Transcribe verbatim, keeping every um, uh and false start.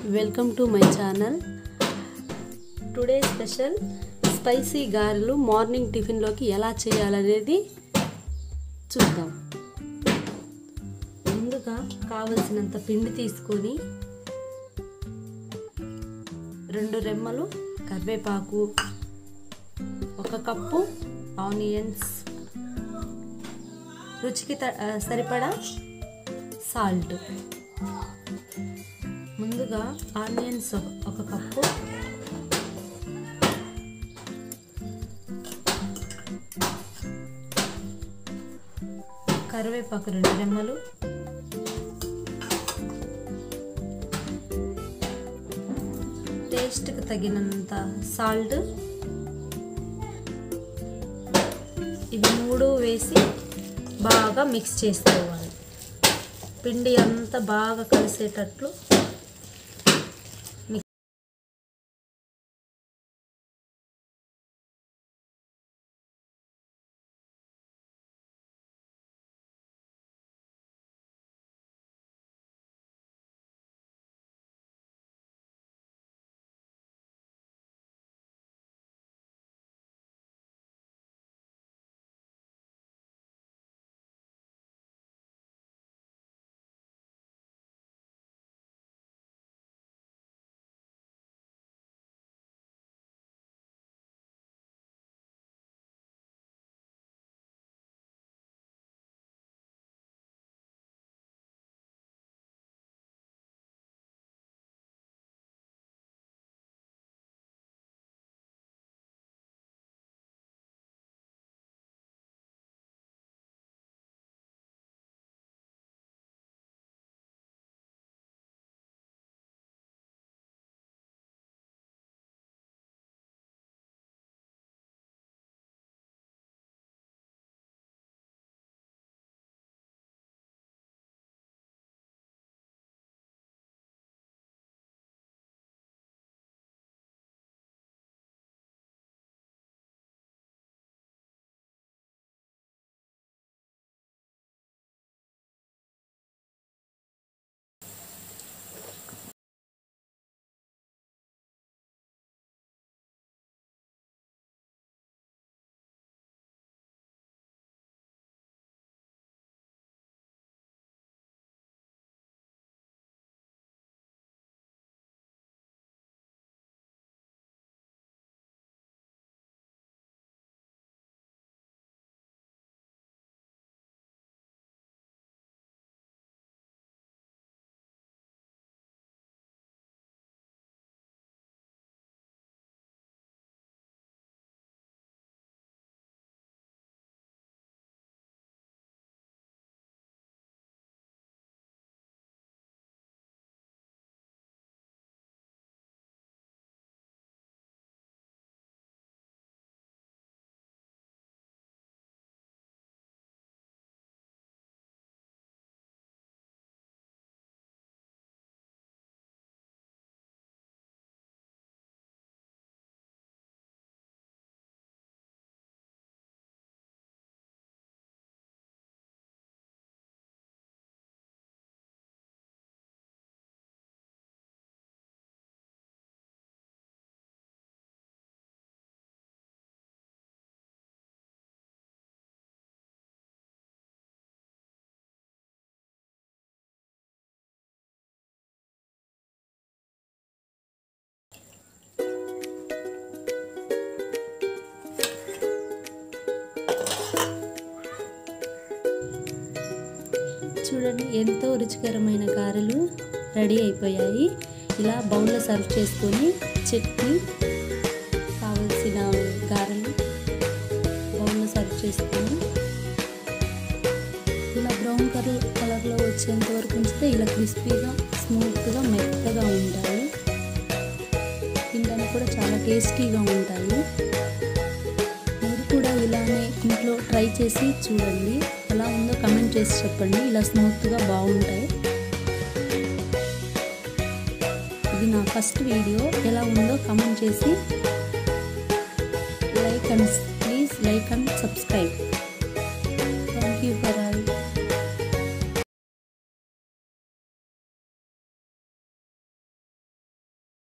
Welcome to my channel. Today special spicy గారెలు morning టిఫిన్లోకి ఎలా చేయాలనేది చూద్దాం. ముందుగా కావలసినంత పిండి తీసుకొని రెండు రెమ్మలు కరివేపాకు, ఒక కప్పు ఆనియన్స్, రుచికి సరిపడా సాల్ట్. ముందుగా ఆనియన్స్ ఒక కప్పు, కరివేపాకు రెండు రెమ్మలు, టేస్ట్కి తగినంత సాల్ట్, ఇవి మూడు వేసి బాగా మిక్స్ చేసుకోవాలి. పిండి అంతా బాగా కలిసేటట్లు చూడండి, ఎంతో రుచికరమైన గారెలు రెడీ అయిపోయాయి. ఇలా బౌల్లో సర్వ్ చేసుకొని చట్నీ, కావలసిన గారెలు బౌల్లో సర్వ్ చేసుకొని ఇలా బ్రౌన్ కలర్ కలర్లో వచ్చేంత వరకు ఉంచితే ఇలా క్రిస్పీగా, స్మూత్గా, మెత్తగా ఉంటాయి. తినడానికి కూడా చాలా టేస్టీగా ఉంటాయి. మీరు కూడా ఇలానే ఇంట్లో ట్రై చేసి చూడండి. ఎలా ఉందో కమెంట్ చేసి చెప్పండి. ఇలా స్మూత్గా బాగుంటాయి. ఇది నా ఫస్ట్ వీడియో. ఎలా ఉందో కమెంట్ చేసి like and please like and subscribe.